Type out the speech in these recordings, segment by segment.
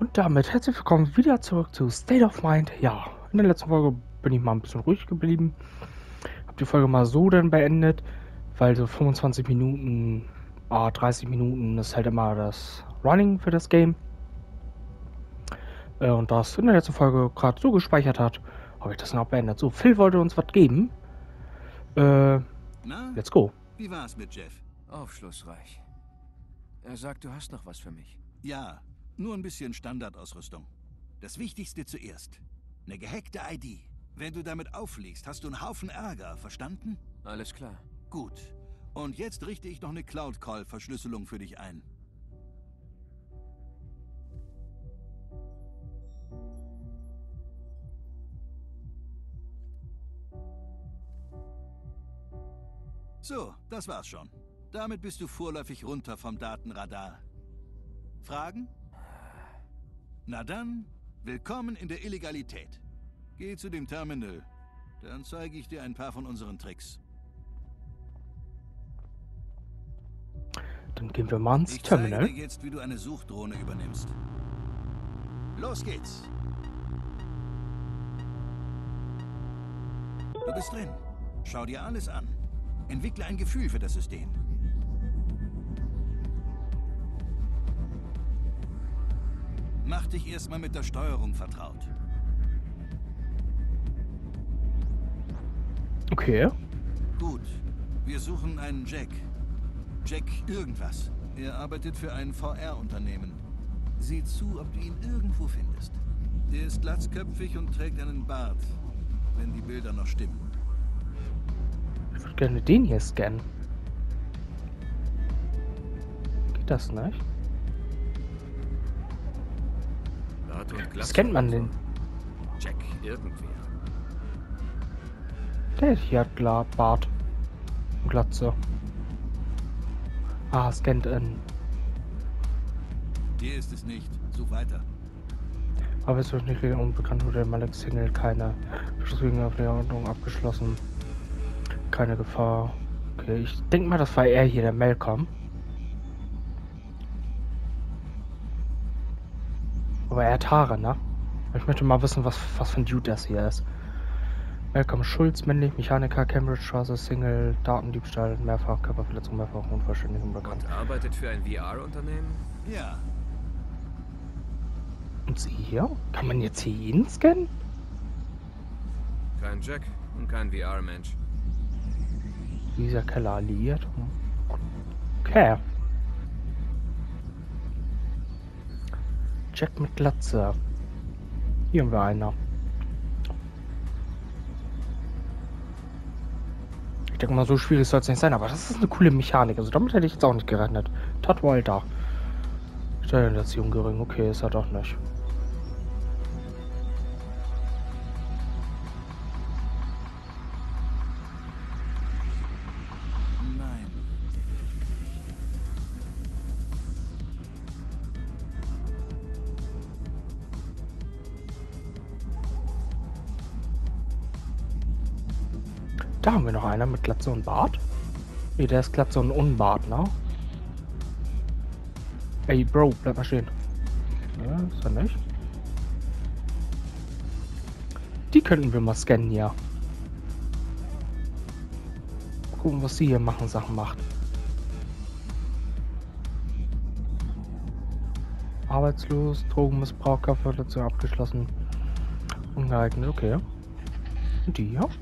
Und damit herzlich willkommen wieder zurück zu State of Mind. Ja, in der letzten Folge bin ich mal ein bisschen ruhig geblieben. Hab die Folge mal so dann beendet, weil so 25 Minuten, 30 Minuten ist halt immer das Running für das Game. Und das in der letzten Folge gerade so gespeichert hat, habe ich das dann auch beendet. So, Phil wollte uns was geben. Let's go. Wie war's mit Jeff? Aufschlussreich. Er sagt, du hast noch was für mich. Ja, nur ein bisschen Standardausrüstung. Das Wichtigste zuerst. Eine gehackte ID. Wenn du damit auffliegst, hast du einen Haufen Ärger, verstanden? Alles klar. Gut. Und jetzt richte ich noch eine Cloud-Call-Verschlüsselung für dich ein. So, das war's schon. Damit bist du vorläufig runter vom Datenradar. Fragen? Na dann, willkommen in der Illegalität. Geh zu dem Terminal. Dann zeige ich dir ein paar von unseren Tricks. Dann gehen wir mal ins Ich zeige Terminal. dir jetzt, wie du eine Suchdrohne übernimmst. Los geht's. Du bist drin. Schau dir alles an. Entwickle ein Gefühl für das System. Mach dich erstmal mit der Steuerung vertraut. Okay. Gut. Wir suchen einen Jack. Jack irgendwas. Er arbeitet für ein VR-Unternehmen. Sieh zu, ob du ihn irgendwo findest. Der ist glatzköpfig und trägt einen Bart, wenn die Bilder noch stimmen. Ich würde gerne den hier scannen. Geht das nicht? Bart und Glatze. Scannt man den? Jack irgendwer. Der hier hat Bart und Glatze. Scannt in. Hier ist es nicht. Such weiter. Aber es wird nicht unbekannt oder Malik Single, keine Beschlusswegen auf der Ordnung abgeschlossen. Keine Gefahr. Okay, ich denke mal, das war er hier, der Malcolm. Aber er hat Haare, ne? Ich möchte mal wissen, was für ein Dude das hier ist. Malcolm Schulz, männlich, Mechaniker, Cambridge Straße, Single, Datendiebstahl, mehrfach Körperverletzung, mehrfach unvollständig unbekannt. Und arbeitet für ein VR-Unternehmen? Ja. Und sie hier? Kann man jetzt hier jeden scannen? Kein Jack und kein VR-Mensch. Dieser Keller alliiert. Okay. Jack mit Glatze. Hier haben wir einer. Ich denke mal, so schwierig soll es nicht sein, aber das ist eine coole Mechanik. Also damit hätte ich jetzt auch nicht gerechnet. Todd Walter. Stellenbeziehung gering. Okay, ist er doch nicht. Nein. Da haben wir noch einer mit Glatze und Bart. Nee, der ist Glatze und Unbart, ne? Ey, Bro, bleib mal stehen. Ja, ist er nicht. Die könnten wir mal scannen hier. Mal gucken, was sie hier machen, Sachen macht. Arbeitslos, Drogenmissbrauch, Körperverletzung abgeschlossen. Ungeeignet, okay. Und die hier?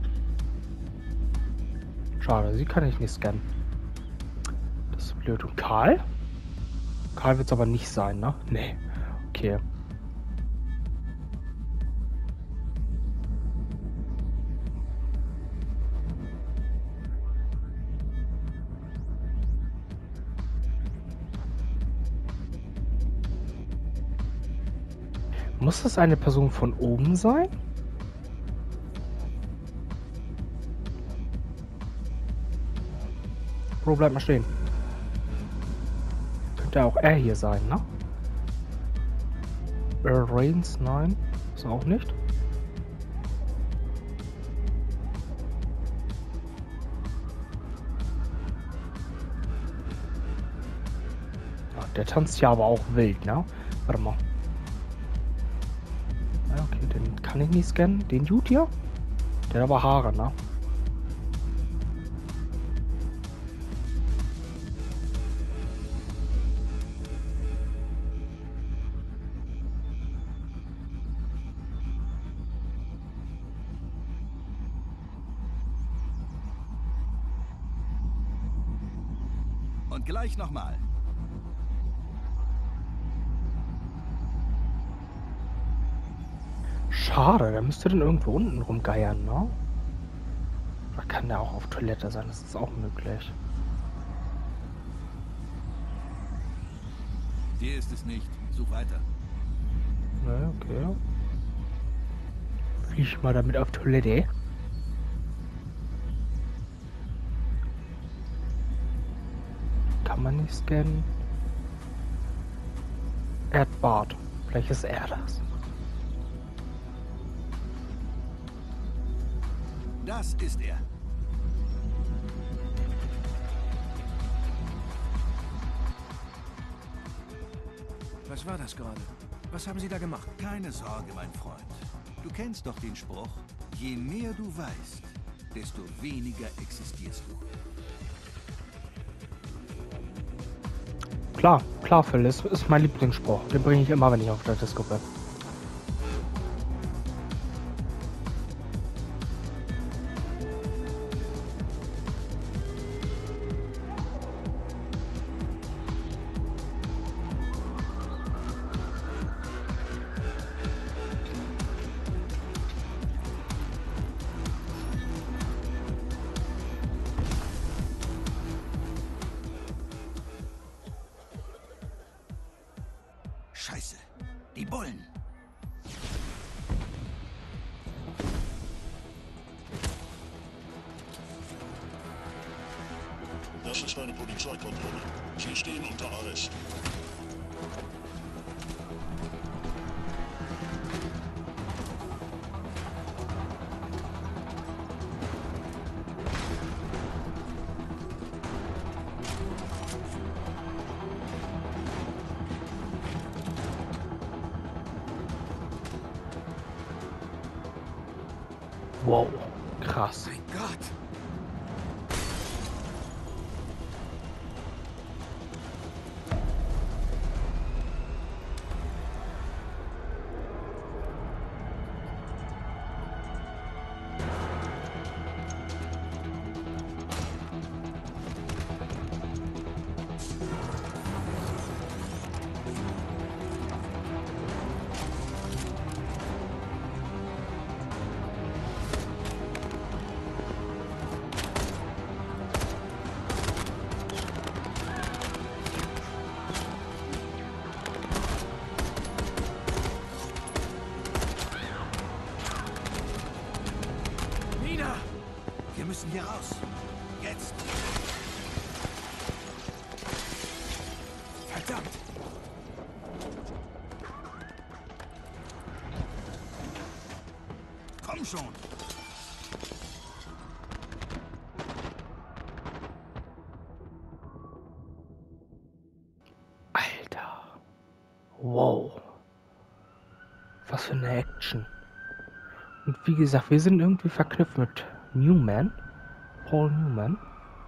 Schade, sie kann ich nicht scannen. Das ist blöd. Und Karl? Karl wird es aber nicht sein, ne? Nee. Okay. Muss das eine Person von oben sein? Bro, bleib mal stehen. Könnte auch er hier sein, ne? Earl Reigns, nein. Ist auch nicht. Der tanzt ja aber auch wild, ne? Warte mal. Ja, okay, den kann ich nicht scannen. Den Dude hier? Der hat aber Haare, ne? Und gleich nochmal. Schade, der müsste dann irgendwo unten rumgeiern, ne? Oder kann der auch auf Toilette sein? Das ist auch möglich. Dir ist es nicht. Such weiter. Ne, okay. Riech mal damit auf Toilette. Kann man nicht scannen. Erdbad. Vielleicht ist er das. Das ist er. Was war das gerade? Was haben Sie da gemacht? Keine Sorge, mein Freund. Du kennst doch den Spruch, je mehr du weißt, desto weniger existierst du. Klar, Phil, das ist mein Lieblingsspruch. Den bringe ich immer, wenn ich auf der Disco bin. Scheiße, die Bullen. Das ist eine Polizeikontrolle. Sie stehen unter Arrest. Wow, krass. Mein Gott! Nina! Wir müssen hier raus. Jetzt. Verdammt! Komm schon. Alter. Wow. Was für eine Action. Und wie gesagt, wir sind irgendwie verknüpft mit Newman. Paul Newman.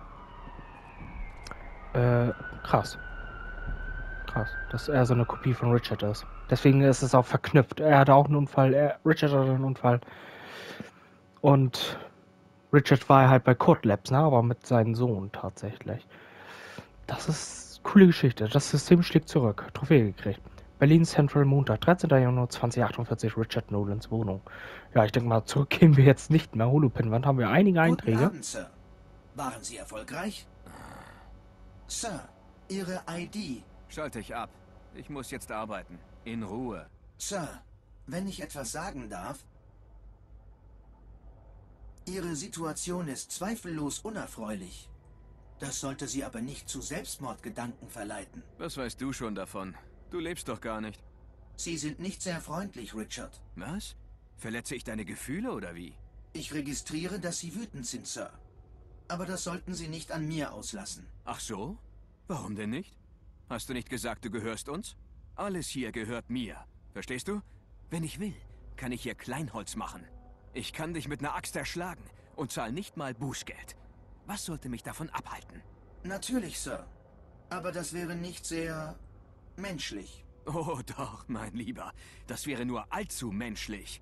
Krass. Krass, dass er so eine Kopie von Richard ist. Deswegen ist es auch verknüpft. Er hatte auch einen Unfall, Richard hatte einen Unfall. Und Richard war halt bei Code Labs, ne? Aber mit seinem Sohn tatsächlich. Das ist eine coole Geschichte. Das System schlägt zurück. Trophäe gekriegt. Berlin Central Montag, 13. Januar 2048, Richard Nolans Wohnung. Ja, ich denke mal, zurück gehen wir jetzt nicht mehr. Holopinwand haben wir einige Guten Einträge. Abend, Sir. Waren Sie erfolgreich? Sir, Ihre ID. Schalte ich ab. Ich muss jetzt arbeiten. In Ruhe. Sir, wenn ich etwas sagen darf. Ihre Situation ist zweifellos unerfreulich. Das sollte Sie aber nicht zu Selbstmordgedanken verleiten. Was weißt du schon davon? Du lebst doch gar nicht. Sie sind nicht sehr freundlich, Richard. Was? Verletze ich deine Gefühle oder wie? Ich registriere, dass Sie wütend sind, Sir. Aber das sollten Sie nicht an mir auslassen. Ach so? Warum denn nicht? Hast du nicht gesagt, du gehörst uns? Alles hier gehört mir. Verstehst du? Wenn ich will, kann ich hier Kleinholz machen. Ich kann dich mit einer Axt erschlagen und zahl nicht mal Bußgeld. Was sollte mich davon abhalten? Natürlich, Sir. Aber das wäre nicht sehr menschlich. Oh doch, mein Lieber. Das wäre nur allzu menschlich.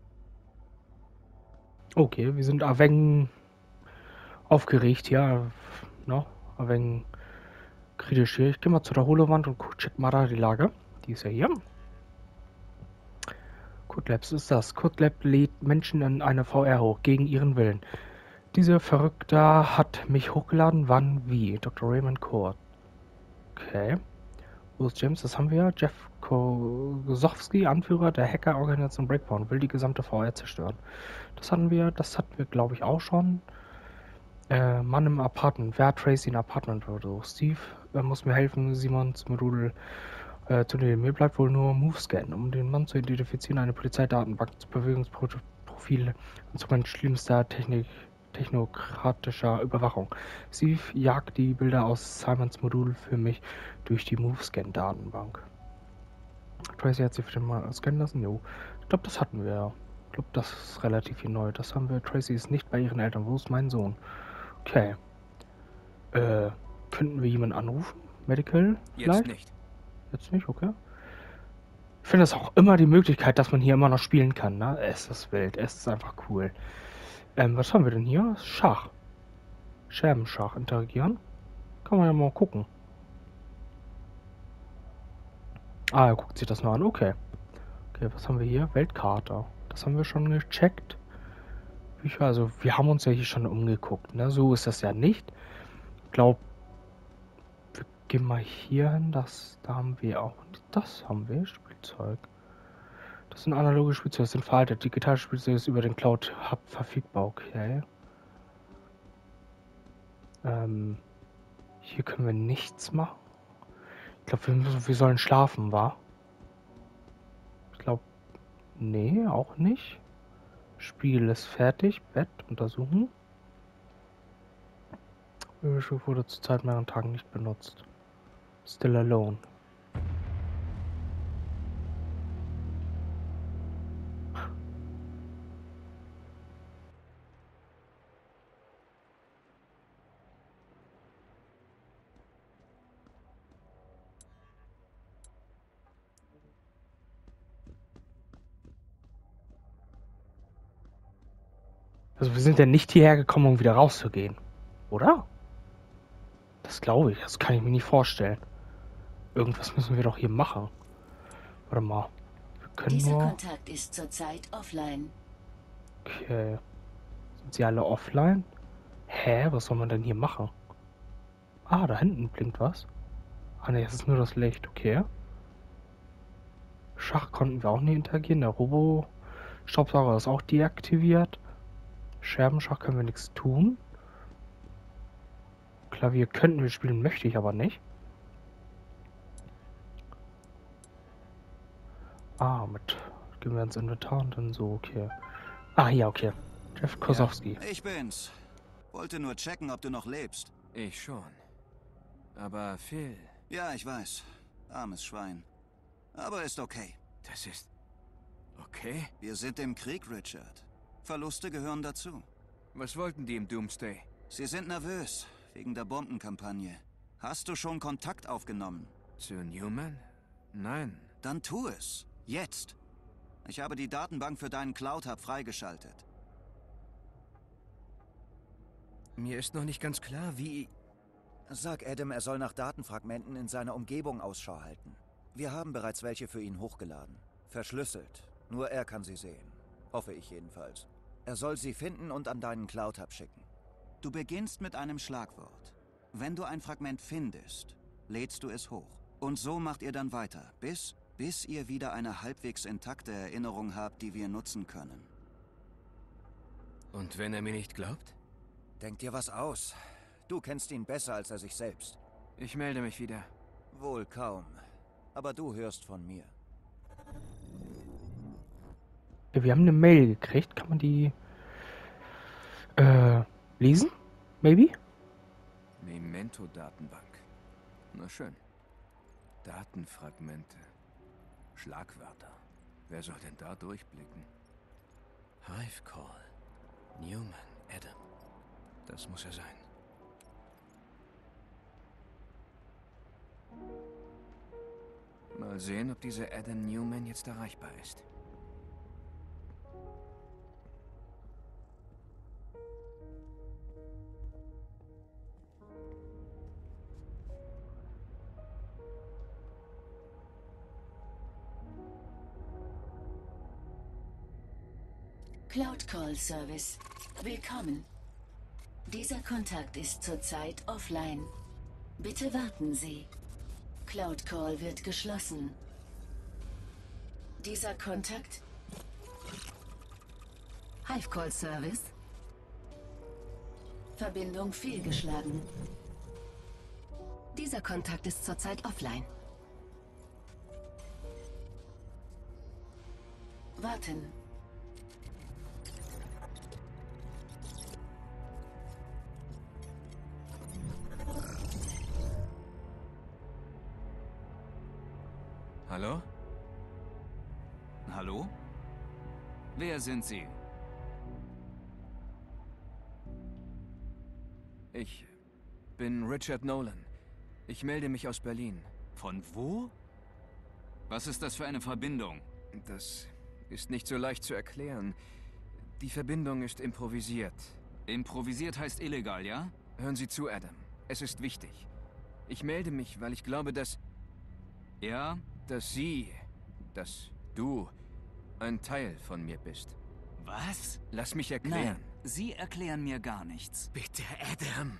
Okay, wir sind ein wenig aufgeregt, ja. No, ein wenig kritisch hier. Ich gehe mal zu der Holowand und check mal da die Lage. Die ist ja hier. Codlabs ist das. Codlab lädt Menschen in eine VR hoch, gegen ihren Willen. Dieser Verrückter hat mich hochgeladen. Wann? Wie? Dr. Raymond Court. Okay. Wo ist James? Das haben wir. Jeff Kosowski, Anführer der Hackerorganisation Breakpoint, will die gesamte VR zerstören. Das hatten wir, glaube ich, auch schon. Mann im Apartment. Wer hat Tracy ein Apartment oder so? Steve muss mir helfen, Simons Modul zu nehmen. Mir bleibt wohl nur MoveScan, um den Mann zu identifizieren, eine Polizeidatenbank zu Bewegungsprofile Instrument schlimmster technokratischer Überwachung. Steve jagt die Bilder aus Simons Modul für mich durch die MoveScan-Datenbank. Tracy hat sie für den Mal scannen lassen? Jo. Ich glaube, das hatten wir ja. Ich glaube, das ist relativ neu. Das haben wir. Tracy ist nicht bei ihren Eltern. Wo ist mein Sohn? Okay. Könnten wir jemanden anrufen? Medical? Vielleicht? Jetzt nicht. Jetzt nicht, okay. Ich finde es auch immer die Möglichkeit, dass man hier immer noch spielen kann, ne? Es ist wild, es ist einfach cool. Was haben wir denn hier? Schach. Scherbenschach interagieren. Kann man ja mal gucken. Ah, er guckt sich das mal an, okay. Okay, was haben wir hier? Weltkarte. Das haben wir schon gecheckt. Bücher, also wir haben uns ja hier schon umgeguckt, ne? So ist das ja nicht. Ich glaube, wir gehen mal hier hin. Da haben wir auch. Das haben wir, Spielzeug. Das sind analoge Spielzeuge, das sind veraltet. Digitale Spielzeuge ist über den Cloud Hub verfügbar, okay. Hier können wir nichts machen. Ich glaube, wir sollen schlafen, wa? Ich glaube, nee, auch nicht. Spiel ist fertig. Bett untersuchen. Möbelstück wurde zurzeit mehreren Tagen nicht benutzt. Still alone. Also wir sind ja nicht hierher gekommen, um wieder rauszugehen. Oder? Das glaube ich. Das kann ich mir nicht vorstellen. Irgendwas müssen wir doch hier machen. Warte mal. Wir können Dieser nur... Kontakt ist zurzeit offline. Okay. Sind sie alle offline? Hä? Was soll man denn hier machen? Ah, da hinten blinkt was. Ah ne, es ist nur das Licht. Okay. Schach konnten wir auch nicht interagieren. Der Robo-Staubsauger ist auch deaktiviert. Scherbenschach können wir nichts tun. Klavier könnten wir spielen, möchte ich aber nicht. Ah, gehen wir ins Inventar und dann so, okay. Ah, ja, okay. Jeff Kosowski. Ja, ich bin's. Wollte nur checken, ob du noch lebst. Ich schon. Aber Phil... Ja, ich weiß. Armes Schwein. Aber ist okay. Das ist... okay? Wir sind im Krieg, Richard. Verluste gehören dazu. Was wollten die im Doomsday? Sie sind nervös, wegen der Bombenkampagne. Hast du schon Kontakt aufgenommen? Zu Newman? Nein. Dann tu es. Jetzt. Ich habe die Datenbank für deinen Cloud Hub freigeschaltet. Mir ist noch nicht ganz klar, wie... Sag Adam, er soll nach Datenfragmenten in seiner Umgebung Ausschau halten. Wir haben bereits welche für ihn hochgeladen. Verschlüsselt. Nur er kann sie sehen. Hoffe ich jedenfalls. Er soll sie finden und an deinen Cloud Hub schicken. Du beginnst mit einem Schlagwort. Wenn du ein Fragment findest, lädst du es hoch. Und so macht ihr dann weiter, bis ihr wieder eine halbwegs intakte Erinnerung habt, die wir nutzen können. Und wenn er mir nicht glaubt? Denk dir was aus. Du kennst ihn besser als er sich selbst. Ich melde mich wieder. Wohl kaum. Aber du hörst von mir. Ja, wir haben eine Mail gekriegt. Kann man die lesen? Maybe? Memento-Datenbank. Na schön. Datenfragmente. Schlagwörter. Wer soll denn da durchblicken? Hive Call. Newman, Adam. Das muss er sein. Mal sehen, ob dieser Adam Newman jetzt erreichbar ist. Cloud Call Service. Willkommen. Dieser Kontakt ist zurzeit offline. Bitte warten Sie. Cloud Call wird geschlossen. Dieser Kontakt... Hive Call Service. Verbindung fehlgeschlagen. Dieser Kontakt ist zurzeit offline. Warten. Hallo? Hallo? Wer sind Sie? Ich bin Richard Nolan. Ich melde mich aus Berlin. Von wo? Was ist das für eine Verbindung? Das ist nicht so leicht zu erklären. Die Verbindung ist improvisiert. Improvisiert heißt illegal, ja? Hören Sie zu, Adam. Es ist wichtig. Ich melde mich, weil ich glaube, dass Ja? dass du ein Teil von mir bist. Was? Lass mich erklären. Nein, Sie erklären mir gar nichts. Bitte, Adam.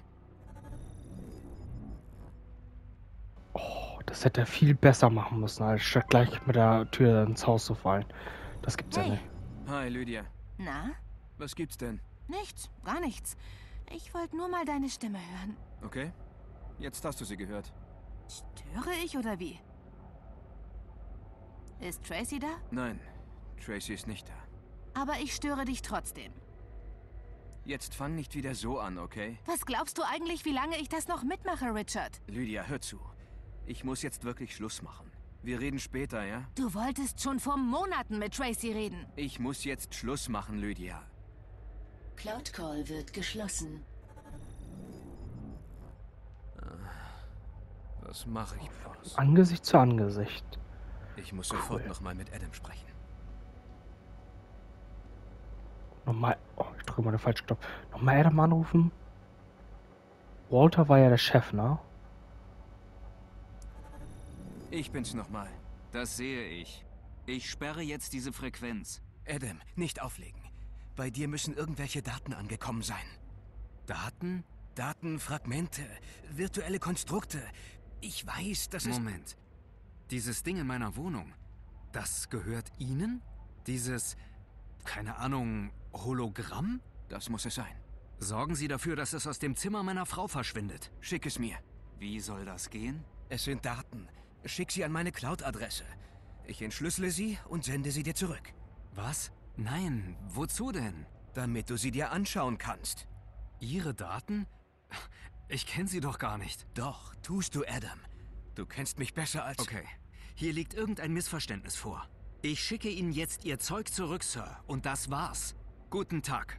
Oh, das hätte er viel besser machen müssen, als statt gleich mit der Tür ins Haus zu fallen. Das gibt's ja Hey. nicht. Hi, Lydia. Na? Was gibt's denn? Nichts, gar nichts. Ich wollte nur mal deine Stimme hören. Okay. Jetzt hast du sie gehört. Störe ich oder wie? Ist Tracy da? Nein, Tracy ist nicht da. Aber ich störe dich trotzdem. Jetzt fang nicht wieder so an, okay? Was glaubst du eigentlich, wie lange ich das noch mitmache, Richard? Lydia, hör zu. Ich muss jetzt wirklich Schluss machen. Wir reden später, ja? Du wolltest schon vor Monaten mit Tracy reden. Ich muss jetzt Schluss machen, Lydia. Cloud Call wird geschlossen. Was mache ich bloß? Angesicht zu Angesicht. Ich muss sofort nochmal mit Adam sprechen. Nochmal. Oh, ich drücke mal den falschen Knopf. Nochmal Adam anrufen. Walter war ja der Chef, ne? Ich bin's nochmal. Das sehe ich. Ich sperre jetzt diese Frequenz. Adam, nicht auflegen. Bei dir müssen irgendwelche Daten angekommen sein. Daten? Daten, Fragmente, virtuelle Konstrukte. Ich weiß, das ist... Moment. Dieses Ding in meiner Wohnung, das gehört Ihnen? Dieses, keine Ahnung, Hologramm? Das muss es sein. Sorgen Sie dafür, dass es aus dem Zimmer meiner Frau verschwindet. Schick es mir. Wie soll das gehen? Es sind Daten. Schick sie an meine Cloud-Adresse. Ich entschlüssele sie und sende sie dir zurück. Was? Nein, wozu denn? Damit du sie dir anschauen kannst. Ihre Daten? Ich kenne sie doch gar nicht. Doch, tust du, Adam. Du kennst mich besser als... Okay, hier liegt irgendein Missverständnis vor. Ich schicke Ihnen jetzt Ihr Zeug zurück, Sir. Und das war's. Guten Tag.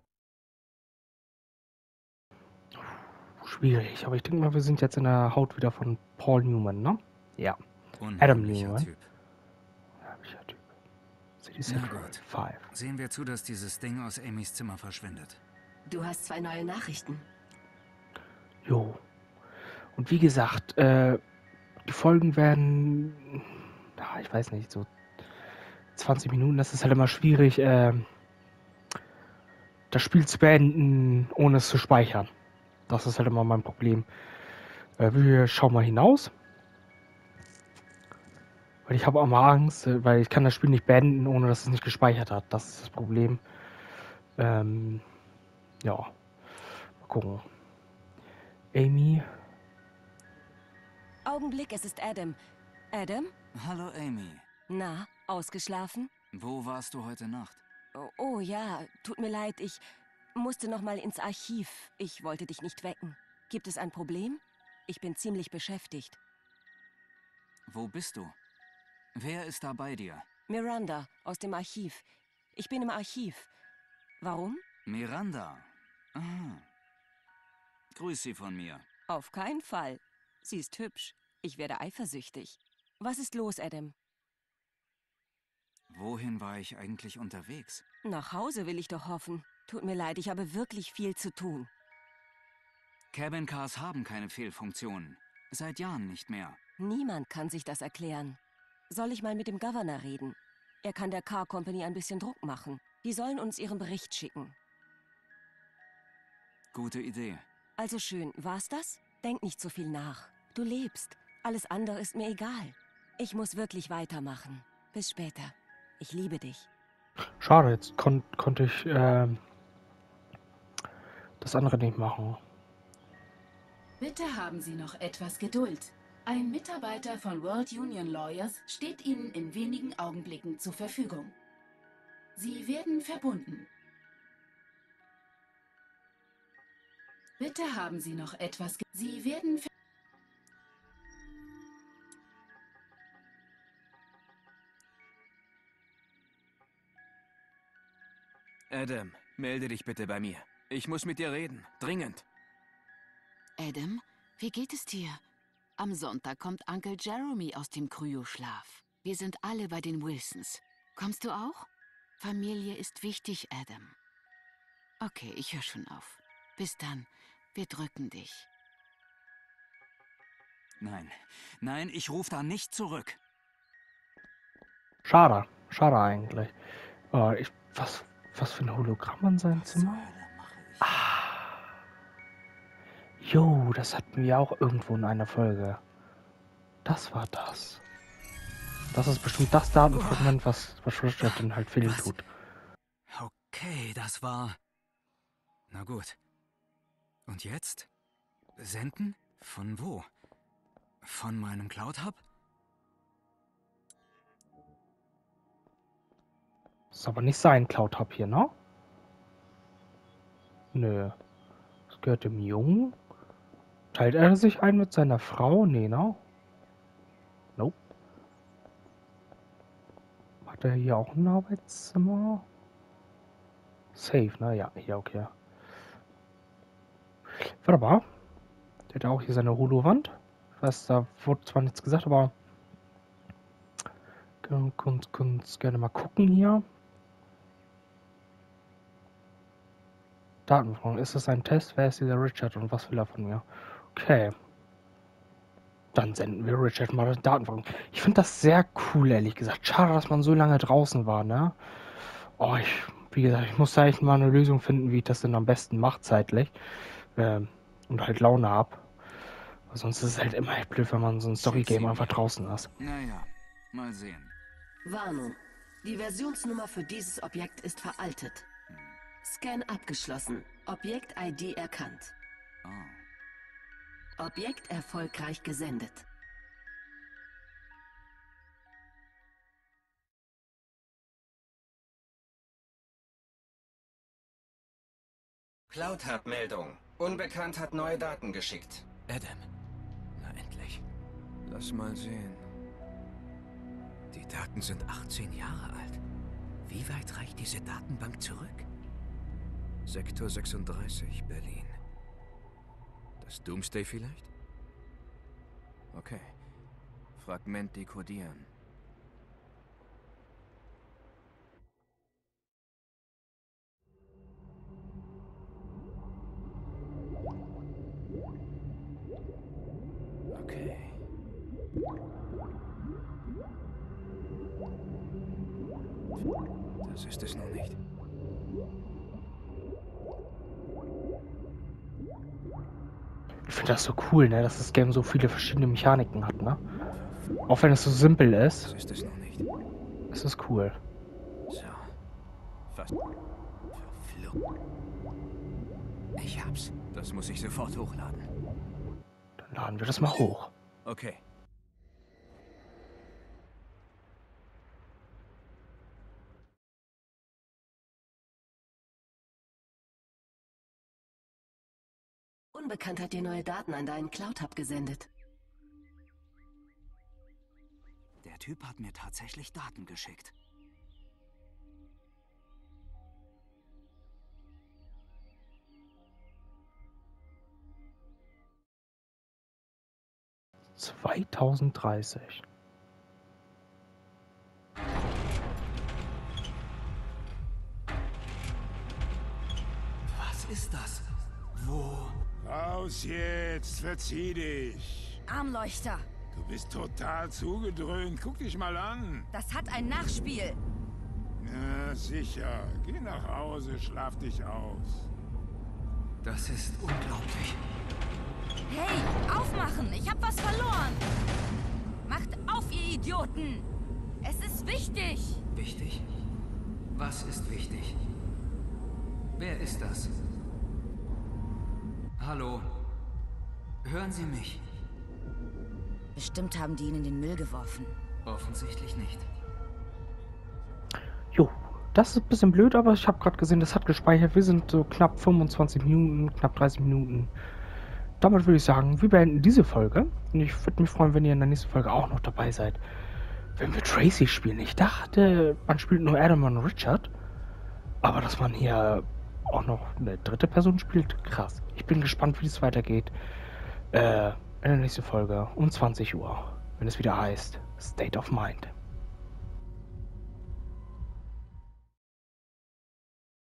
Schwierig, aber ich denke mal, wir sind jetzt in der Haut wieder von Paul Newman, ne? Ja. Adam Newman. Typ. Unheimlicher Typ. City Na Central gut. 5. Sehen wir zu, dass dieses Ding aus Amys Zimmer verschwindet. Du hast 2 neue Nachrichten. Jo. Und wie gesagt, die Folgen werden, ja, ich weiß nicht, so 20 Minuten, das ist halt immer schwierig, das Spiel zu beenden, ohne es zu speichern. Das ist halt immer mein Problem. Wir schauen mal hinaus. Weil ich habe auch mal Angst, weil ich kann das Spiel nicht beenden, ohne dass es nicht gespeichert hat. Das ist das Problem. Ja. Mal gucken. Amy. Augenblick, es ist Adam. Adam? Hallo, Amy. Na, ausgeschlafen? Wo warst du heute Nacht? Oh ja, tut mir leid, ich musste noch mal ins Archiv. Ich wollte dich nicht wecken. Gibt es ein Problem? Ich bin ziemlich beschäftigt. Wo bist du? Wer ist da bei dir? Miranda, aus dem Archiv. Ich bin im Archiv. Warum? Miranda. Aha. Grüß sie von mir. Auf keinen Fall. Sie ist hübsch. Ich werde eifersüchtig. Was ist los, Adam? Wohin war ich eigentlich unterwegs? Nach Hause will ich doch hoffen. Tut mir leid, ich habe wirklich viel zu tun. Cabin Cars haben keine Fehlfunktionen. Seit Jahren nicht mehr. Niemand kann sich das erklären. Soll ich mal mit dem Governor reden? Er kann der Car Company ein bisschen Druck machen. Die sollen uns ihren Bericht schicken. Gute Idee. Also schön, war's das? Denk nicht so viel nach. Du lebst. Alles andere ist mir egal. Ich muss wirklich weitermachen. Bis später. Ich liebe dich. Schade, jetzt konnte ich das andere nicht machen. Bitte haben Sie noch etwas Geduld. Ein Mitarbeiter von World Union Lawyers steht Ihnen in wenigen Augenblicken zur Verfügung. Sie werden verbunden. Bitte haben Sie noch etwas Sie werden Adam, melde dich bitte bei mir. Ich muss mit dir reden. Dringend. Adam, wie geht es dir? Am Sonntag kommt Onkel Jeremy aus dem Kryoschlaf. Wir sind alle bei den Wilsons. Kommst du auch? Familie ist wichtig, Adam. Okay, ich höre schon auf. Bis dann. Wir drücken dich. Nein, nein, ich rufe da nicht zurück. Schade. Schade eigentlich. Was für ein Hologramm an seinem Zimmer? Jo, das hatten wir auch irgendwo in einer Folge. Das war das. Das ist bestimmt das Datenfragment, was Richard dann halt fehlen tut. Okay, das war... Na gut. Und jetzt? Senden? Von wo? Von meinem Cloud Hub? Ist aber nicht sein Cloud Hub hier, ne? Nö. Das gehört dem Jungen. Teilt er sich ein mit seiner Frau? Nee, ne? Nope. Hat er hier auch ein Arbeitszimmer? Safe, ne? Ja, hier, okay. Warte mal. Der hat auch hier seine Holo-Wand. Ich weiß, da wurde zwar nichts gesagt, aber können gerne mal gucken hier. Datenfragen. Ist es ein Test? Wer ist dieser Richard und was will er von mir? Okay. Dann senden wir Richard mal Datenfragen. Ich finde das sehr cool, ehrlich gesagt. Schade, dass man so lange draußen war, ne? Oh, wie gesagt, ich muss da echt mal eine Lösung finden, wie ich das denn am besten mache zeitlich. Und halt Laune hab. Weil sonst ist es halt immer echt blöd, wenn man so ein Story-Game einfach draußen ist. Naja, mal sehen. Warnung. Die Versionsnummer für dieses Objekt ist veraltet. Scan abgeschlossen. Objekt-ID erkannt. Oh. Objekt erfolgreich gesendet. Cloud Hub Meldung. Unbekannt hat neue Daten geschickt. Adam. Na endlich. Lass mal sehen. Die Daten sind 18 Jahre alt. Wie weit reicht diese Datenbank zurück? Sektor 36, Berlin. Das Doomsday vielleicht? Okay. Fragment dekodieren. Okay. Das ist es noch nicht. Ich finde das so cool, ne, dass das Game so viele verschiedene Mechaniken hat, ne? Auch wenn es so simpel ist. Das ist es noch nicht. Es ist cool. So. Fast. Verflucht. Ich hab's. Das muss ich sofort hochladen. Dann laden wir das mal hoch. Okay. Unbekannt hat dir neue Daten an deinen Cloud Hub gesendet. Der Der Typ hat mir tatsächlich Daten geschickt. ...2030. Was ist das? Wo? Raus jetzt, verzieh dich. Armleuchter. Du bist total zugedröhnt. Guck dich mal an. Das hat ein Nachspiel. Na, sicher. Geh nach Hause, schlaf dich aus. Das ist unglaublich. Hey, aufmachen! Ich hab was verloren! Macht auf, ihr Idioten! Es ist wichtig! Wichtig? Was ist wichtig? Wer ist das? Hallo? Hören Sie mich? Bestimmt haben die ihn in den Müll geworfen. Offensichtlich nicht. Jo, das ist ein bisschen blöd, aber ich habe gerade gesehen, das hat gespeichert. Wir sind so knapp 25 Minuten, knapp 30 Minuten. Damit würde ich sagen, wir beenden diese Folge. Und ich würde mich freuen, wenn ihr in der nächsten Folge auch noch dabei seid. Wenn wir Tracy spielen. Ich dachte, man spielt nur Adam und Richard. Aber dass man hier auch noch eine dritte Person spielt, krass. Ich bin gespannt, wie es weitergeht. In der nächsten Folge um 20 Uhr. Wenn es wieder heißt State of Mind.